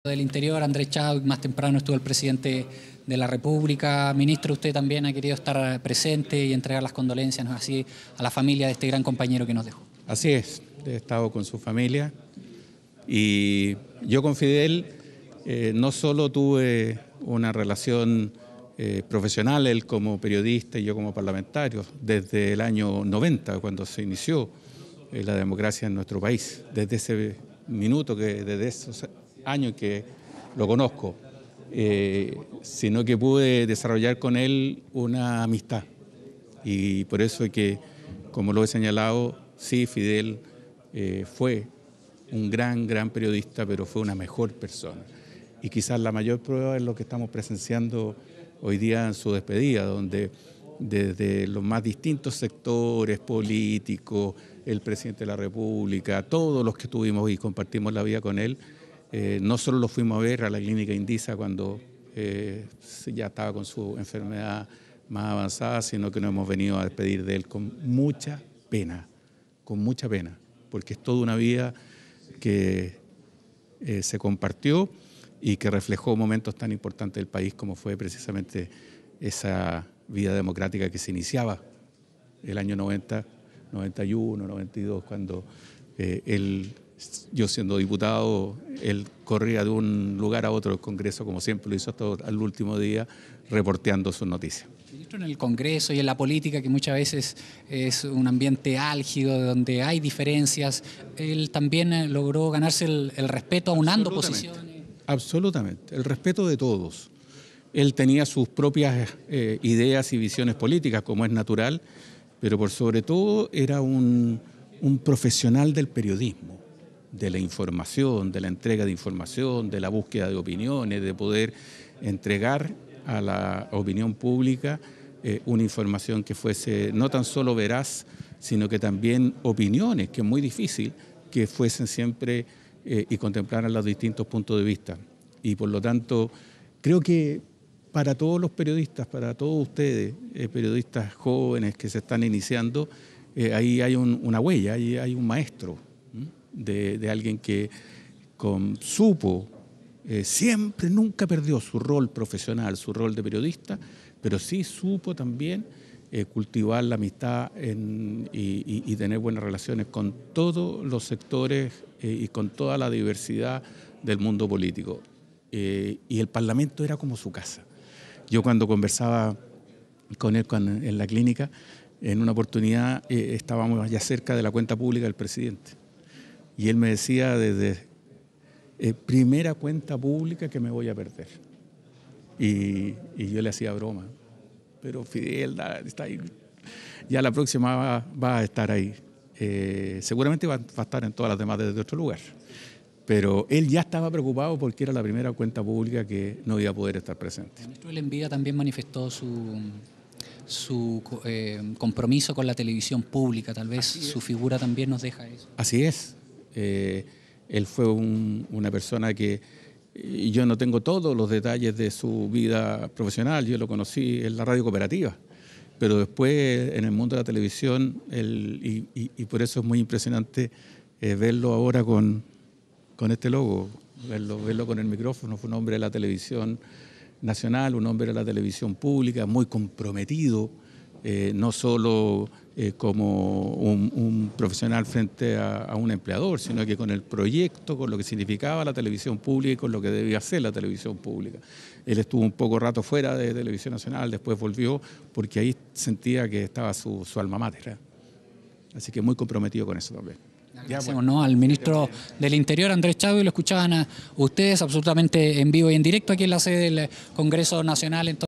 Del Interior, Andrés Chadwick, más temprano estuvo el presidente de la República. Ministro, usted también ha querido estar presente y entregar las condolencias, ¿no es así?, a la familia de este gran compañero que nos dejó. Así es, he estado con su familia y yo con Fidel no solo tuve una relación profesional, él como periodista y yo como parlamentario, desde el año 90, cuando se inició la democracia en nuestro país, desde ese minuto, desde esos años que lo conozco, sino que pude desarrollar con él una amistad. Y por eso es que, como lo he señalado, sí, Fidel fue un gran periodista, pero fue una mejor persona. Y quizás la mayor prueba es lo que estamos presenciando hoy día en su despedida, donde desde los más distintos sectores políticos, el presidente de la República, todos los que estuvimos y compartimos la vida con él, no solo lo fuimos a ver a la clínica Indisa cuando ya estaba con su enfermedad más avanzada, sino que nos hemos venido a despedir de él con mucha pena, porque es toda una vida que se compartió y que reflejó momentos tan importantes del país como fue precisamente esa vida democrática que se iniciaba el año 90, 91, 92, cuando yo siendo diputado, él corría de un lugar a otro del Congreso, como siempre lo hizo hasta el último día, reporteando sus noticias. Ministro, en el Congreso y en la política, que muchas veces es un ambiente álgido, donde hay diferencias, él también logró ganarse el respeto aunando posiciones. Absolutamente, el respeto de todos. Él tenía sus propias ideas y visiones políticas, como es natural, pero por sobre todo era un profesional del periodismo, de la información, de la entrega de información, de la búsqueda de opiniones, de poder entregar a la opinión pública una información que fuese no tan solo veraz, sino que también opiniones, que es muy difícil, que fuesen siempre y contemplaran los distintos puntos de vista. Y por lo tanto, creo que para todos los periodistas, para todos ustedes, periodistas jóvenes que se están iniciando, ahí hay una huella, ahí hay un maestro de alguien que supo, siempre, nunca perdió su rol profesional, su rol de periodista, pero sí supo también cultivar la amistad y tener buenas relaciones con todos los sectores y con toda la diversidad del mundo político. Y el Parlamento era como su casa. Yo cuando conversaba con él en la clínica, en una oportunidad estábamos ya cerca de la cuenta pública del presidente. Y él me decía desde primera cuenta pública que me voy a perder. Y yo le hacía broma. Pero Fidel está ahí. Ya la próxima va a estar ahí. Seguramente va a estar en todas las demás desde otro lugar. Pero él ya estaba preocupado porque era la primera cuenta pública que no iba a poder estar presente. El ministro del Envida también manifestó su compromiso con la televisión pública. Tal vez su figura también nos deja eso. Así es. Él fue una persona que yo no tengo todos los detalles de su vida profesional. Yo lo conocí en la radio cooperativa, pero después en el mundo de la televisión, y por eso es muy impresionante verlo ahora con este logo, verlo con el micrófono. Fue un hombre de la televisión nacional, un hombre de la televisión pública, muy comprometido, no solo como un profesional frente a un empleador, sino que con el proyecto, con lo que significaba la televisión pública y con lo que debía ser la televisión pública. Él estuvo un poco rato fuera de Televisión Nacional, después volvió porque ahí sentía que estaba su alma mater. Así que muy comprometido con eso también. Agradecemos, ¿no?, al ministro del Interior, Andrés Chadwick. Lo escuchaban a ustedes absolutamente en vivo y en directo aquí en la sede del Congreso Nacional.